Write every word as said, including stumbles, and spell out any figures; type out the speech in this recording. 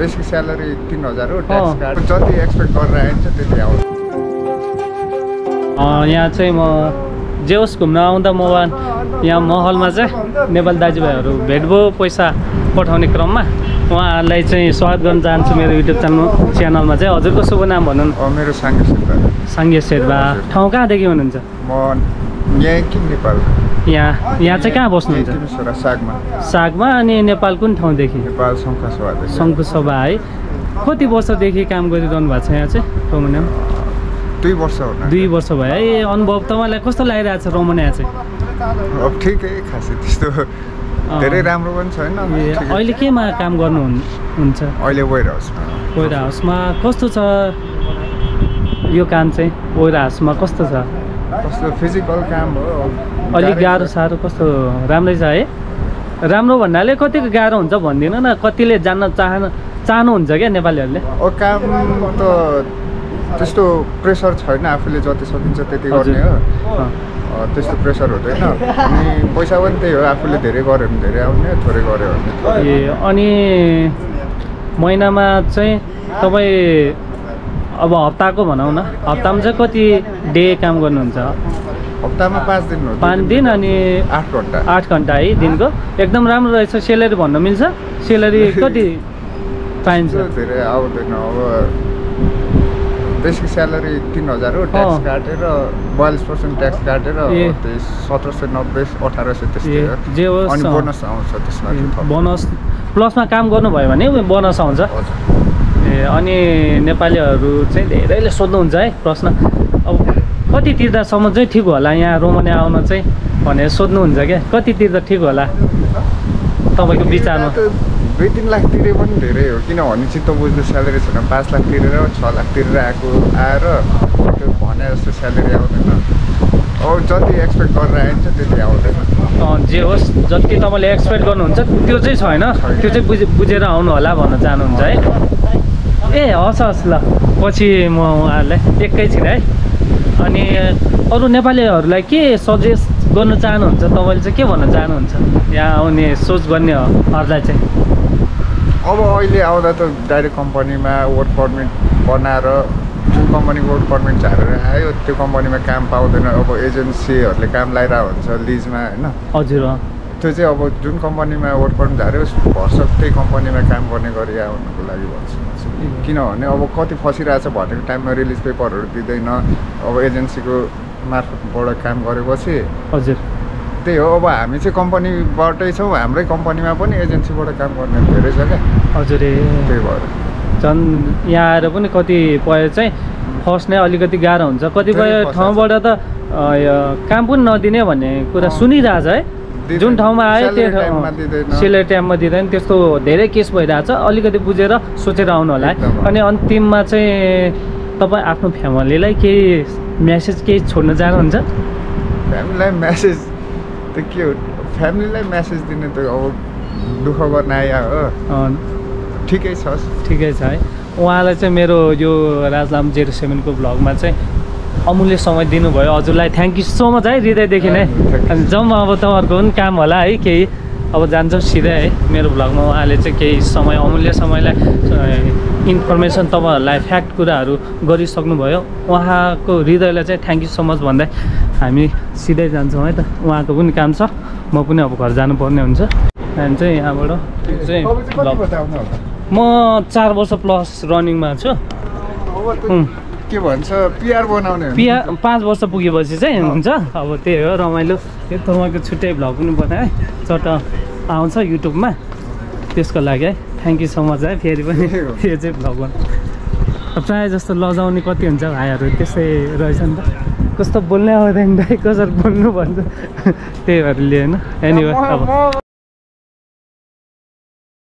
Basic salary तीन हजार हो, ट्याक्स काट जति एक्सपेक्ट गरेर आइन्छ त्यति आउँछ। यहाँ चाहिँ म जे होस् घुम्न आउँदा म यहाँ महलमा चाहिँ नेपाली दाजुभाइहरू भेट भयो पैसा पठाउने क्रममा उहाँहरूलाई चाहिँ स्वागत गर्न चाहन्छु मेरो युट्युब च्यानल च्यानलमा चाहिँ। हजुरको शुभ नाम भन्नु न? मेरो साङ्गे शेर्पा। साङ्गे शेर्पा। ठाउँ कहाँदेखि हुनुहुन्छ? म यहाँ कि नेपाल। यहाँ यहाँ चाहिँ कहाँ बस्नुहुन्छ? सागमा। सागमा। अनि नेपाल कुन ठाउँदेखि? नेपाल शङ्खुसभा। शङ्खुसभा है। कति वर्षदेखि काम गरिरहनु भएको छ यहाँ चाहिँ रोमानियामा? दुई वर्ष हो। दुई वर्ष भयो है। अनुभव तपाईँलाई कस्तो लागिरहेको छ रोमानिया चाहिँ? अब ठिकै, खासै त्यस्तो धेरै राम्रो पनि छैन। अहिले केमा काम गर्नुहुन्छ? अहिले वेयर हाउसमा। वेयर हाउसमा कस्तो छ यो काम चाहिँ? वेयर हाउसमा कस्तो छ? कस्तो फिजिकल काम हो, अलिक गाह्रो साह्रो कस्तो? राम्रै छ है। राम्रो भन्नाले कतिको गाह्रो हुन्छ भन्दिनँ न, कतिले जान्न चाहनु चाहनुहुन्छ क्या नेपालीहरूले? ओ काम त त्यस्तो प्रेसर छैन, आफूले जति सकिन्छ त्यति गर्ने हो, त्यस्तो प्रेसर हुँदैन। अनि पैसा पनि त्यही हो, आफूले धेरै गऱ्यो भने धेरै आउने, थोरै गऱ्यो भने। ए अनि महिनामा चाहिँ तपाईँ अब हप्ताको भनौँ न, हप्तामा चाहिँ कति डे काम गर्नुहुन्छ? हप्तामा पाँच दिन हो। पाँच दिन अनि आठ घन्टा। आठ घन्टा है दिनको। एकदम राम्रो रहेछ। सेलेरी भन्न मिल्छ? सेलेरी कति पाइन्छ? धेरै आउँदैन। अब बेसिक स्यालेरी तीन हजार हो, ट्याक्स काटेर बयालिस पर्सेन्ट ट्याक्स काटेर सत्र सय नब्बे अठार सय त्यस्तै। जे होस् अनि बोनस आउँछ त्यसमा। बोनस प्लसमा काम गर्नुभयो भने बोनस आउँछ। ए अनि नेपालीहरू चाहिँ धेरैले सोध्नुहुन्छ है प्रश्न, अब कति तिर्दासम्म चाहिँ ठिक होला यहाँ रोमानिया आउन चाहिँ भनेर सोध्नुहुन्छ क्या? कति तिर्दा ठिक होला तपाईँको विचारमा? दुई तिन लाख तिरे पनि धेरै हो, किनभने चित्त बुझ्दो स्यालेरी छैन। पाँच लाख तिरेर छ लाख तिरेर आएको आएर त्यो भने जस्तो स्यालेरी आउँदैन। अब जति एक्सपेक्ट गरेर आइन्छ त्यति आउँदैन। जे होस् जति तपाईँले एक्सपेक्ट गर्नुहुन्छ त्यो चाहिँ छैन, त्यो चाहिँ बुझे बुझेर आउनु होला भन्न चाहनुहुन्छ है? ए हस् हस् ल, पछि म उहाँहरूलाई एकैछिन है। अनि अरू नेपालीहरूलाई के सजेस्ट गर्न चाहनुहुन्छ तपाईँले चाहिँ? के भन्न चाहनुहुन्छ यहाँ आउने सोच गर्नेहरूलाई चाहिँ? अब अहिले आउँदा त डाइरेक्ट कम्पनीमा वर्क पर्मिट बनाएर जुन कम्पनीको वर्क पर्मिट झारेर आयो त्यो कम्पनीमा काम पाउँदैन। अब एजेन्सीहरूले काम लगाइरहेको हुन्छ लिजमा होइन? हजुर। त्यो चाहिँ अब जुन कम्पनीमा वर्क पर्मिट झार्यो भर्सक त्यही कम्पनीमा काम गर्ने गरी आउनुको लागि भन्छु। किनभने अब कति फसिरहेछ भनेको टाइममा रिलिज पेपरहरू दिँदैन। अब एजेन्सीको मार्फतबाट काम गरेपछि हजुर त्यही हो। अब हामी चाहिँ कम्पनीबाटै छौँ, हाम्रै कम्पनीमा पनि एजेन्सीबाट काम गर्ने धेरै छ क्या। हजुर। त्यही भएर झन् यहाँ आएर पनि कतिपय चाहिँ फस्ने अलिकति गाह्रो हुन्छ। कतिपय ठाउँबाट त काम पनि नदिने भन्ने कुरा सुनिरहेछ है। जुन ठाउँमा आयो त्यो सेलेरी टाइममा दिँदैन, त्यस्तो धेरै केस भइरहेछ। अलिकति बुझेर सोचेर आउनु होला है। अनि अन्तिममा चाहिँ तपाईँ आफ्नो फ्यामिलीलाई केही म्यासेज केही छोड्न चाहनुहुन्छ? फ्यामिलीलाई म्यासेज त के हो, फ्यामिलीलाई म्यासेज दिने त अब दुःख गर्न आयो हो, ठिकै छ। ठिकै छ है। उहाँलाई चाहिँ मेरो यो राजलाम जेरो सेभेनको भ्लगमा चाहिँ अमूल्य समय दिनुभयो। हजुरलाई थ्याङ्क यू सो मच है हृदयदेखि नै। अनि जाउँ अब तपाईँहरूको पनि काम होला है केही, अब जान्छ सिधै है मेरो भ्लगमा। उहाँले चाहिँ केही समय अमूल्य समयलाई इन्फर्मेसन तपाईँहरूलाई फ्याक्ट कुराहरू गरिसक्नुभयो। उहाँको हृदयलाई चाहिँ थ्याङ्क यू सो मच भन्दै हामी सिधै जान्छौँ है त। उहाँको पनि काम छ, म पनि अब घर जानुपर्ने हुन्छ। अनि चाहिँ यहाँबाट चाहिँ म चार वर्ष प्लस रनिङमा छु। के भन्छ पिआर बनाउने पिआर पाँच वर्ष पुगेपछि चाहिँ हुन्छ। अब त्यही हो रमाइलो। त्यो तपाईँको छुट्टै भ्लग पनि बनाएँ, चट्ट आउँछ युट्युबमा, त्यसको लागि है थ्याङ्क यू सो मच है। फेरि पनि यो चाहिँ भ्लग बना प्रायः जस्तो लजाउने कति हुन्छ भाइहरू त्यस्तै रहेछ नि त। कस्तो बोल्नै आउँदैन दाइ, कसरी बोल्नु भन्छ त्यही भएर लिएन। एनिवे अब